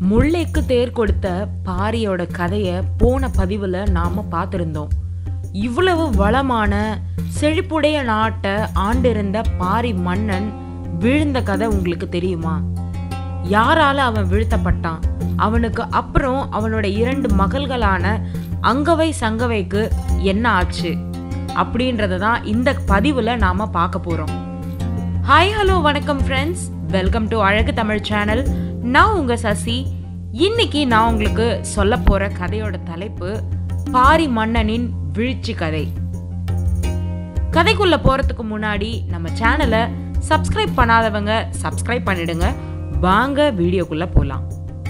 முல்லைக்கு தேர் கொடுத்த பாரியோட கதையை போன பதிவில் நாம் பார்த்துருந்தோம். இவ்வளவு வளமான செழிப்புடைய நாட்டை ஆண்டிருந்த பாரி மன்னன் வீழ்ந்த கதை உங்களுக்கு தெரியுமா? யாரால அவன் வீழ்த்தப்பட்டான்? அவனுக்கு அப்புறம் அவனோட 2 மகள்களான அங்கவை சங்கவைக்கு என்ன ஆச்சு அப்படின்றத தான் இந்த பதிவில் நாம் பார்க்க போகிறோம். ஹாய் ஹலோ வணக்கம் friends, welcome to Azhagu Tamil channel. நான் உங்க சசி. இன்னைக்கு நான் உங்களுக்கு சொல்ல போற கதையோட தலைப்பு பாரி மன்னனின் வீழ்ச்சி கதை. கதைக்குள்ள போறதுக்கு முன்னாடி நம்ம சேனலை சப்ஸ்கிரைப் பண்ணாதவங்க சப்ஸ்கிரைப் பண்ணிடுங்க. வாங்க வீடியோக்குள்ள போலாம்.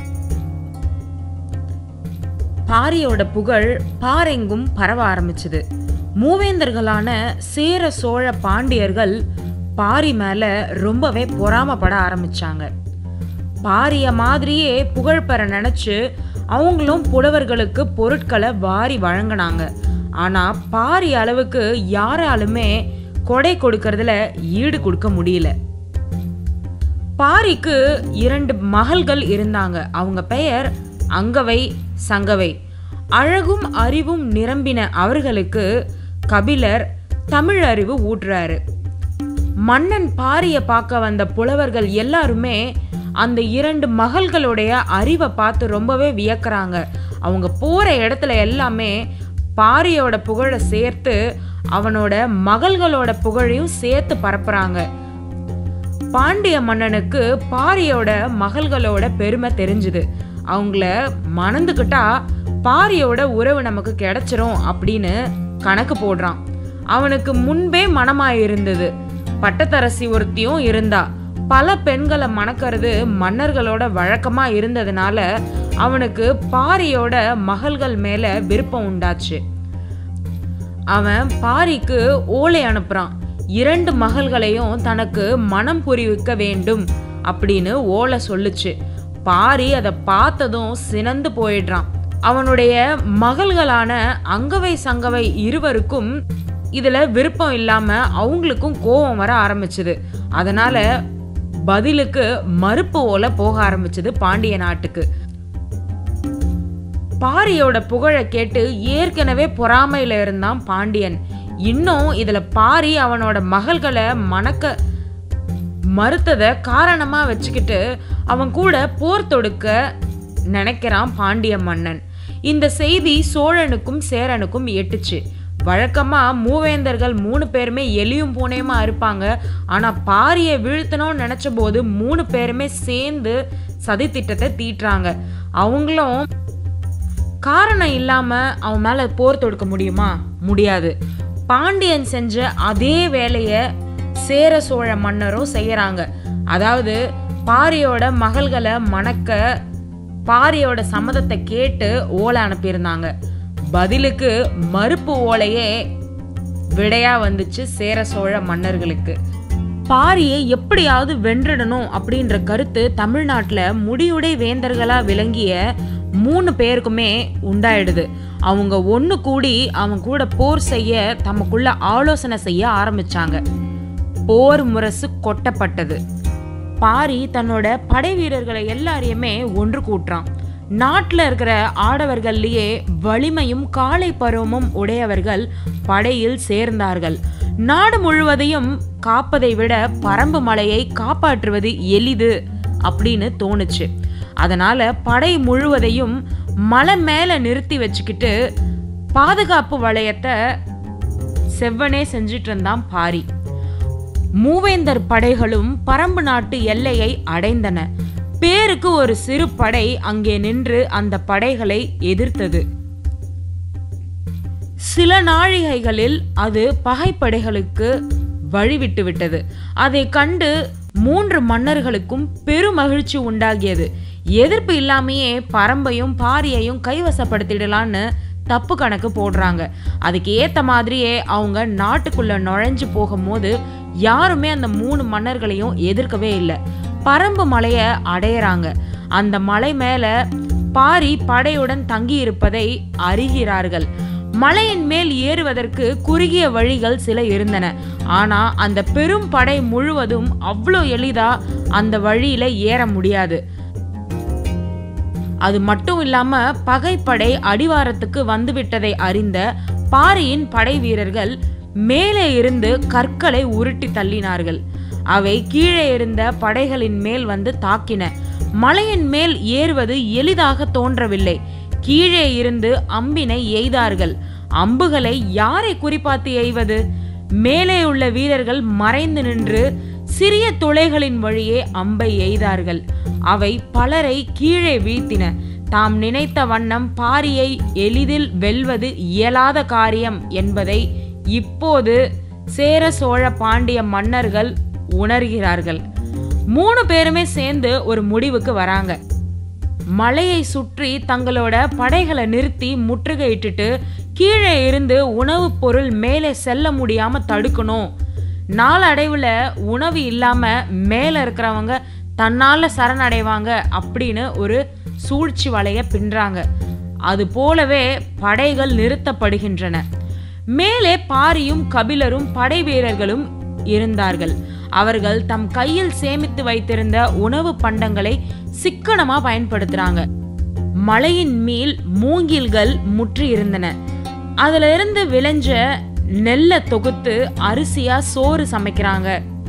பாரியோட புகழ் பாரெங்கும் பரவ ஆரம்பிச்சது. மூவேந்தர்களான சேர சோழ பாண்டியர்கள் பாரி மேல ரொம்பவே பொறாமப்பட ஆரம்பிச்சாங்க. பாரிய மாதிரியே புகழ் பெற நினைச்சு அவங்களும் புலவர்களுக்கு பொருட்களை வாரி வழங்கினாங்க. ஆனா பாரி அளவுக்கு யாராலுமே கொடை கொடுக்கறதுல ஈடு கொடுக்க முடியல. பாரிக்கு 2 மகள்கள் இருந்தாங்க. அவங்க பெயர் அங்கவை சங்கவை. அழகும் அறிவும் நிரம்பின அவர்களுக்கு கபிலர் தமிழ் அறிவு ஊட்டுறாரு. மன்னன் பாரிய பார்க்க வந்த புலவர்கள் எல்லாருமே அந்த 2 மகள்களுடைய அறிவை பார்த்து ரொம்பவே வியக்கிறாங்க. அவங்க போற இடத்துல எல்லாமே பாரியோட புகழை சேர்த்து அவனோட மகள்களோட புகழையும் சேர்த்து பரப்புறாங்க. பாண்டிய மன்னனுக்கு பாரியோட மகள்களோட பெருமை தெரிஞ்சுது. அவங்கள மணந்துக்கிட்டா பாரியோட உறவு நமக்கு கிடைச்சிரும் அப்படின்னு கணக்கு போடுறான். அவனுக்கு முன்பே மனமாயிருந்தது. பட்டத்தரசி ஒருத்தியும் இருந்தா. பல பெண்களை மணக்கிறது மன்னர்களோட வழக்கமா இருந்ததுனால அவனுக்கு பாரியோட மகள்கள் மேல விருப்பம் உண்டாச்சு. அவன் பாரிக்கு ஓலை அனுப்புறான். 2 மகள்களையும் தனக்கு மனம் புரிவிக்க வேண்டும் அப்படின்னு ஓலை சொல்லுச்சு. பாரி அதை பார்த்ததும் சினந்து போயிடுறான். அவனுடைய மகள்களான அங்கவை சங்கவை இருவருக்கும் இதுல விருப்பம் இல்லாம அவங்களுக்கும் கோபம் வர ஆரம்பிச்சது. அதனால பதிலுக்கு மறுப்பு ஓலை போக ஆரம்பிச்சது பாண்டிய நாட்டுக்கு. பாரியோட புகழை கேட்டு ஏற்கனவே பொறாமையில இருந்தான் பாண்டியன். இன்னும் இதுல பாரி அவனோட மகள்களை மணக்க மறுத்தத காரணமா வச்சுக்கிட்டு அவன் கூட போர் தொடுக்க நினைக்கிறான் பாண்டிய மன்னன். இந்த செய்தி சோழனுக்கும் சேரனுக்கும் எட்டுச்சு. வழக்கமா மூவேந்தர்கள் 3 பேருமே எலியும் பூனையுமா இருப்பாங்க. ஆனா பாரியை வீழ்த்தணும்னு நினைச்ச போது 3 பேருமே சேர்ந்து சதி திட்டத்தை தீட்டுறாங்க. அவங்களும் காரணம் இல்லாம அவன் மேல போர் தொடுக்க முடியுமா? முடியாது. பாண்டியன் செஞ்ச அதே வேலைய சேர சோழ மன்னரும் செய்யறாங்க. அதாவது பாரியோட மகள்களை மணக்க பாரியோட சம்மதத்தை கேட்டு ஓலை அனுப்பியிருந்தாங்க. பதிலுக்கு மறுப்பு ஓலையே விடையா வந்துச்சு சேர சோழ மன்னர்களுக்கு. பாரியை எப்படியாவது வென்றிடணும் அப்படின்ற கருத்து தமிழ்நாட்டுல முடியுடை வேந்தர்களா விளங்கிய 3 பேருக்குமே உண்டாயிடுது. அவங்க ஒண்ணு கூடி அவங்க கூட போர் செய்ய தமக்குள்ள ஆலோசனை செய்ய ஆரம்பிச்சாங்க. போர் முரசு கொட்டப்பட்டது. பாரி தன்னோட படை வீரர்களை எல்லாரையுமே ஒன்று கூட்டுறான். நாட்டில் இருக்கிற ஆடவர்கள்லேயே வலிமையும் காளை பருவமும் உடையவர்கள் படையில் சேர்ந்தார்கள். நாடு முழுவதையும் காப்பதை விட பரம்பு மலையை காப்பாற்றுவது எளிது அப்படின்னு தோணுச்சு. அதனால படை முழுவதையும் மலை மேல நிறுத்தி வச்சுக்கிட்டு பாதுகாப்பு வளையத்தை செவ்வனே செஞ்சிட்டு இருந்தான் பாரி. மூவேந்தர் படைகளும் பரம்பு நாட்டு எல்லையை அடைந்தன. பேருக்கு ஒரு சிறு படை அங்கே நின்று அந்த படைகளை எதிர்த்தது. சில நாழிகைகளில் அது பகைப்படைகளுக்கு வழிவிட்டு விட்டது. அதை கண்டு 3 மன்னர்களுக்கும் பெருமகிழ்ச்சி உண்டாகியது. எதிர்ப்பு இல்லாமையே பரம்பையும் பாரியையும் கைவசப்படுத்திடலான்னு தப்பு கணக்கு போடுறாங்க. அதுக்கு ஏத்த மாதிரியே அவங்க நாட்டுக்குள்ள நுழைஞ்சு போகும்போது யாருமே அந்த 3 மன்னர்களையும் எதிர்க்கவே இல்லை. பரம்பு மலைய அடையறாங்க. அந்த மலை மேல பாரி படையுடன் தங்கி இருப்பதை அறிகிறார்கள். மலையின் மேல் ஏறுவதற்கு குறுகிய வழிகள் சில இருந்தன. ஆனா அந்த பெரும் படை முழுவதும் அவ்வளோ எளிதா அந்த வழியில ஏற முடியாது. அது மட்டும் இல்லாம பகைப்படை அடிவாரத்துக்கு வந்துவிட்டதை அறிந்த பாரியின் படை வீரர்கள் மேலே இருந்து கற்களை உருட்டி தள்ளினார்கள். அவை கீழே இருந்த படைகளின் மேல் வந்து தாக்கின. மலையின் மேல் ஏறுவது எளிதாக தோன்றவில்லை. கீழே இருந்து அம்பினை எய்தார்கள். அம்புகளை யாரை குறிப்பாத்து எய்வது? மேலே உள்ள வீரர்கள் மறைந்து நின்று சிறிய துளைகளின் வழியே அம்பை எய்தார்கள். அவை பலரை கீழே வீழ்த்தின. தாம் நினைத்த வண்ணம் பாரியை எளிதில் வெல்வது இயலாத காரியம் என்பதை இப்போது சேர சோழ பாண்டிய மன்னர்கள் உணர்கிறார்கள். 3 பேருமே சேர்ந்து ஒரு முடிவுக்கு வராங்க. மலையை சுற்றி தங்களோட படைகளை நிறுத்தி முற்றுகையிட்டுட்டு கீழே இருந்து உணவுப் பொருள் மேலே செல்ல முடியாம தடுக்கணும். நாளடைவுல உணவு இல்லாம மேல இருக்கிறவங்க தன்னால சரணடைவாங்க அப்படின்னு ஒரு சூழ்ச்சி வலைய பின்றாங்க. அது போலவே படைகள் நிறுத்தப்படுகின்றன. மேலே பாரியும் கபிலரும் படை வீரர்களும் இருந்தார்கள். அவர்கள் தம் கையில் சேமித்து வைத்திருந்த உணவு பண்டங்களை சிக்கனமா பயன்படுத்துறாங்க. மலையின் மேல் மூங்கில்கள் முற்றி இருந்தன. அதுல இருந்து விளைஞ்ச நெல்லை தொகுத்து அரிசியா சோறு சமைக்கிறாங்க.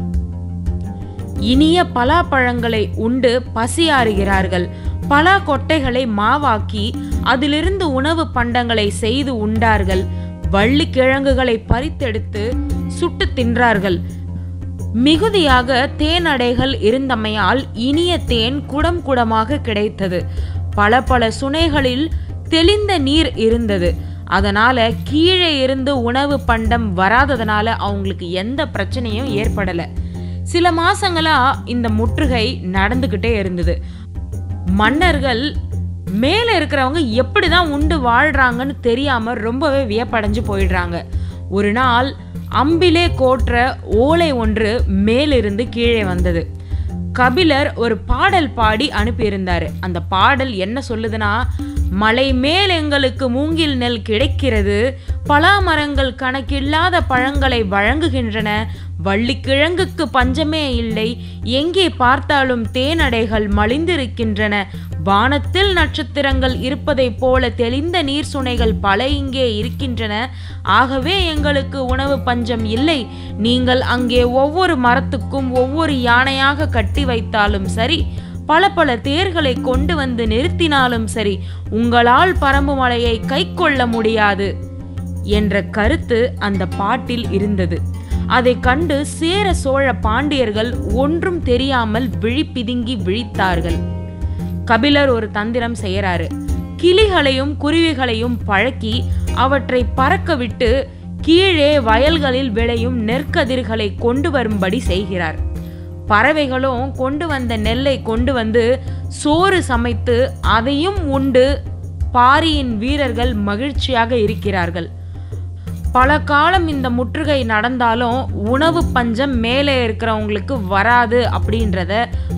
இனிய பலாப்பழங்களை உண்டு பசியாறுகிறார்கள். பலா கொட்டைகளை மாவாக்கி அதிலிருந்து உணவு பண்டங்களை செய்து உண்டார்கள். வள்ளி கிழங்குகளை பறித்தெடுத்து சுட்டு தின்றார்கள். மிகுதியாக தேனடைகள் இருந்தமையால் இனிய தேன் குடம் குடமாக கிடைத்தது. பல பல சுனைகளில் தெளிந்த நீர் இருந்தது. அதனால கீழே இருந்து உணவு பண்டம் வராததுனால அவங்களுக்கு எந்த பிரச்சனையும் ஏற்படல. சில மாசங்களா இந்த முற்றுகை நடந்துகிட்டே இருந்தது. மன்னர்கள் மேல இருக்கிறவங்க எப்படிதான் உண்டு வாழ்றாங்கன்னு தெரியாம ரொம்பவே வியப்படைஞ்சு போயிடுறாங்க. ஒரு நாள் அம்பிலே கோற்ற ஓலை ஒன்று மேலிருந்து கீழே வந்தது. கபிலர் ஒரு பாடல் பாடி அனுப்பியிருந்தாரு. அந்த பாடல் என்ன சொல்லுதுன்னா, மலை மேல் எங்களுக்கு மூங்கில் நெல் கிடைக்கிறது, பலாமரங்கள் கணக்கில்லாத பழங்களை வழங்குகின்றன, வள்ளிக்கிழங்குக்கு பஞ்சமே இல்லை, எங்கே பார்த்தாலும் தேனடைகள் மலிந்திருக்கின்றன, வானத்தில் நட்சத்திரங்கள் இருப்பதைப் போல தெளிந்த நீர் சுனைகள் பல இங்கே இருக்கின்றன, ஆகவே எங்களுக்கு உணவு பஞ்சம் இல்லை. நீங்கள் அங்கே ஒவ்வொரு மரத்துக்கும் ஒவ்வொரு யானையாக கட்டி வைத்தாலும் சரி, பல பல தேர்களை கொண்டு வந்து நிறுத்தினாலும் சரி, உங்களால் பரம்பு மலையை கை கொள்ள முடியாது என்ற கருத்து அந்த பாட்டில் இருந்தது. அதை கண்டு சேர சோழ பாண்டியர்கள் ஒன்றும் தெரியாமல் விழிப்பிதுங்கி விழித்தார்கள். கபிலர் ஒரு தந்திரம் செய்யறாரு. கிளிகளையும் குருவிகளையும் பழக்கி அவற்றை பறக்க விட்டு கீழே வயல்களில் விளையும் நெற்கதிர்களை கொண்டு வரும்படி செய்கிறார். பறவைகளும் கொண்டு வந்த நெல்லை கொண்டு வந்து சோறு சமைத்து அதையும் உண்டு பாரியின் வீரர்கள் மகிழ்ச்சியாக இருக்கிறார்கள். பல காலம் இந்த முற்றுகை நடந்தாலும் உணவு பஞ்சம் மேலே இருக்கிறவங்களுக்கு வராது அப்படின்றத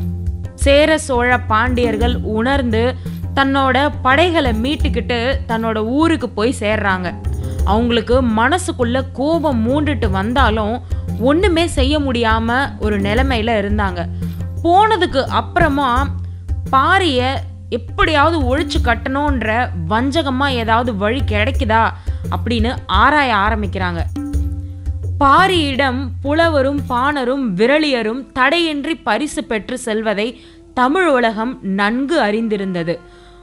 சேர சோழ பாண்டியர்கள் உணர்ந்து தன்னோட படைகளை மீட்டுக்கிட்டு தன்னோட ஊருக்கு போய் சேர்றாங்க. அவங்களுக்கு மனசுக்குள்ள கோபம் மூண்டுட்டு வந்தாலும் ஒண்ணுமே செய்ய முடியாம ஒரு நிலைமையில இருந்தாங்க. போனதுக்கு அப்புறமா பாரிய எப்படியாவது ஒழிச்சு கட்டணும்ன்ற வஞ்சகமா ஏதாவது வழி கிடைக்குதா அப்படின்னு ஆராய ஆரம்பிக்கிறாங்க. பாரியிடம் புலவரும் பாணரும் விரலியரும் தடையின்றி பரிசு பெற்று செல்வதை தமிழ் உலகம் நன்கு அறிந்திருந்தது.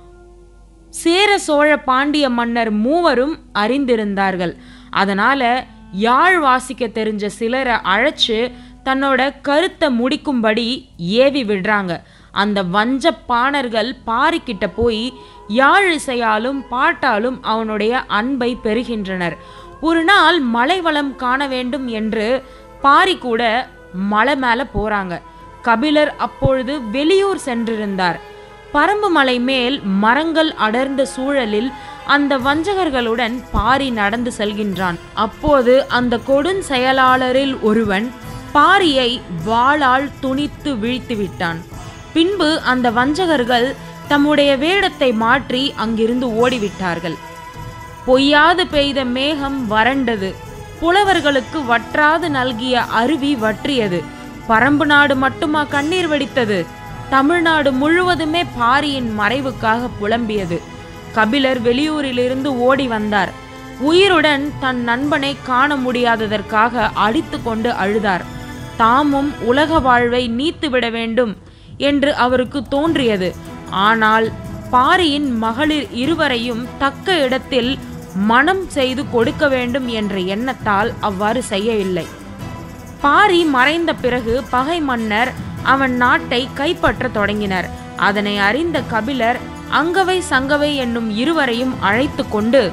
சேர சோழ பாண்டிய மன்னர் மூவரும் அறிந்திருந்தார்கள். அதனால யாழ் வாசிக்க தெரிஞ்ச சிலரை அழைச்சு தன்னோட கருத்தை முடிக்கும்படி ஏவி விடுறாங்க. அந்த வஞ்ச பாணர்கள் பாரிக்கிட்ட போய் யாழ் இசையாலும் பாட்டாலும் அவனுடைய அன்பை பெறுகின்றனர். ஒரு நாள் மலை வளம் காண வேண்டும் என்று பாரி கூட மலை மேல போறாங்க. கபிலர் அப்பொழுது வெளியூர் சென்றிருந்தார். பரம்பு மலை மேல் மரங்கள் அடர்ந்த சூழலில் அந்த வஞ்சகர்களுடன் பாரி நடந்து செல்கின்றான். அப்போது அந்த கொடுஞ் செயலாளரில் ஒருவன் பாரியை வாளால் துணித்து வீழ்த்தி விட்டான். பின்பு அந்த வஞ்சகர்கள் தம்முடைய வேடத்தை மாற்றி அங்கிருந்து ஓடிவிட்டார்கள். பொய்யாது பெய்த மேகம் வறண்டது. புலவர்களுக்கு வற்றாது நல்கிய அருவி வற்றியது. பரம்பு நாடு மட்டுமா கண்ணீர் வடித்தது? தமிழ்நாடு முழுவதுமே பாரியின் மறைவுக்காக புலம்பியது. கபிலர் வெளியூரிலிருந்து ஓடி வந்தார். உயிருடன் தன் நண்பனை காண முடியாததற்காக அடித்து கொண்டு அழுதார். தாமும் உலக வாழ்வை நீத்துவிட வேண்டும் என்று அவருக்கு தோன்றியது. ஆனால் பாரியின் மகளிர் இருவரையும் தக்க இடத்தில் மனம் செய்து கொடுக்க வேண்டும் என்ற எண்ணத்தால் அவ்வாறு செய்யவில்லை. பாரி மறைந்த பிறகு பகை மன்னர் அவன் நாட்டை கைப்பற்ற தொடங்கினர். அதனை அறிந்த கபிலர் அங்கவை சங்கவை என்னும் இருவரையும் அழைத்து கொண்டு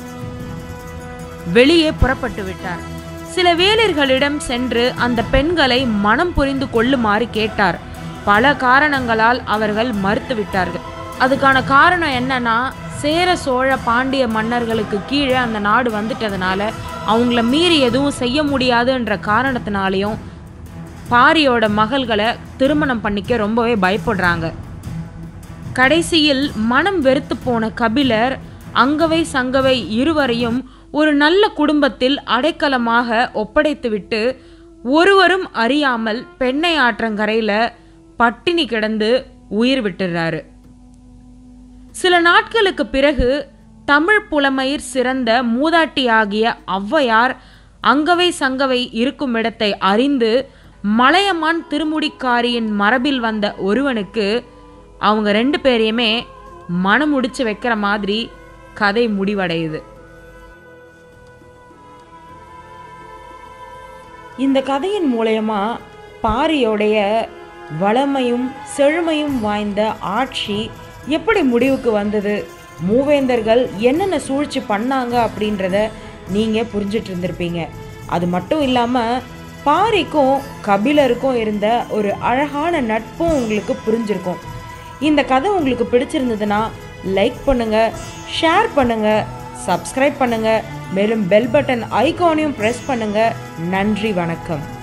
வெளியே புறப்பட்டு விட்டார். சில வேளிர்களிடம் சென்று அந்த பெண்களை மனம் புரிந்து கொள்ளுமாறு கேட்டார். பல காரணங்களால் அவர்கள் மறுத்துவிட்டார்கள். அதுக்கான காரணம் என்னன்னா, சேர சோழ பாண்டிய மன்னர்களுக்கு கீழே அந்த நாடு வந்துட்டதுனால அவங்கள மீறி எதுவும் செய்ய முடியாதுன்ற காரணத்தினாலையும் பாரியோட மகள்களை திருமணம் பண்ணிக்க ரொம்பவே பயப்படுறாங்க. கடைசியில் மனம் வெறுத்து போன கபிலர் அங்கவை சங்கவை இருவரையும் ஒரு நல்ல குடும்பத்தில் அடைக்கலமாக ஒப்படைத்துவிட்டு ஒருவரும் அறியாமல் பெண்ணை ஆற்றங்கரையில பட்டினி கிடந்து உயிர் விட்டுறாரு. சில நாட்களுக்கு பிறகு தமிழ் புலமையில் சிறந்த மூதாட்டியாகிய ஔவையார் அங்கவை சங்கவை இருக்கும் இடத்தை அறிந்து மலையமான் திருமுடிக்காரியின் மரபில் வந்த ஒருவனுக்கு அவங்க 2 பேரையுமே மனம் முடிச்சு வைக்கிற மாதிரி கதை முடிவடையுது. இந்த கதையின் மூலமா பாரியோடைய வளமையும் செழுமையும் வாய்ந்த ஆட்சி எப்படி முடிவுக்கு வந்தது, மூவேந்தர்கள் என்னென்ன சூழ்ச்சி பண்ணாங்க அப்படின்றத நீங்கள் புரிஞ்சிட்டு இருந்திருப்பீங்க. அது மட்டும் இல்லாமல் பாரிக்கும் கபிலருக்கும் இருந்த ஒரு அழகான நட்பும் உங்களுக்கு புரிஞ்சிருக்கும். இந்த கதை உங்களுக்கு பிடிச்சிருந்ததுன்னா லைக் பண்ணுங்கள், ஷேர் பண்ணுங்கள், சப்ஸ்கிரைப் பண்ணுங்கள், மேலும் பெல் பட்டன் ஐகானையும் ப்ரெஸ் பண்ணுங்கள். நன்றி, வணக்கம்.